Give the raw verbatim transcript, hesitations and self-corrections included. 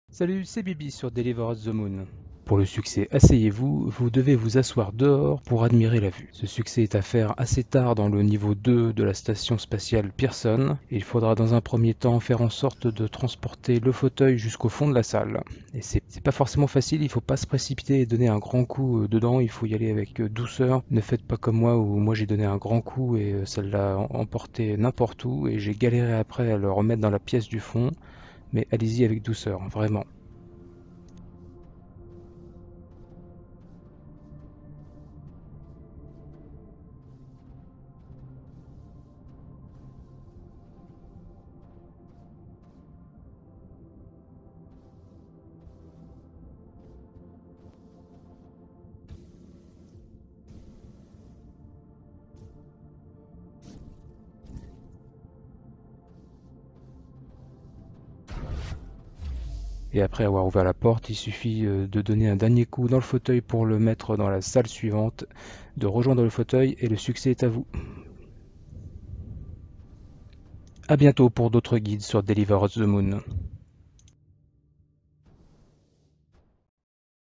Salut, c'est Bibi sur Deliver Us the Moon. Pour le succès, asseyez-vous, vous devez vous asseoir dehors pour admirer la vue. Ce succès est à faire assez tard dans le niveau deux de la station spatiale Pearson, et il faudra dans un premier temps faire en sorte de transporter le fauteuil jusqu'au fond de la salle. Et c'est c'est pas forcément facile, il faut pas se précipiter et donner un grand coup euh, dedans, il faut y aller avec euh, douceur. Ne faites pas comme moi où moi j'ai donné un grand coup et euh, ça l'a em- emporté n'importe où et j'ai galéré après à le remettre dans la pièce du fond, mais allez-y avec douceur, vraiment. Et après avoir ouvert la porte, il suffit euh, de donner un dernier coup dans le fauteuil pour le mettre dans la salle suivante, de rejoindre le fauteuil et le succès est à vous. A bientôt pour d'autres guides sur Deliver Us the Moon.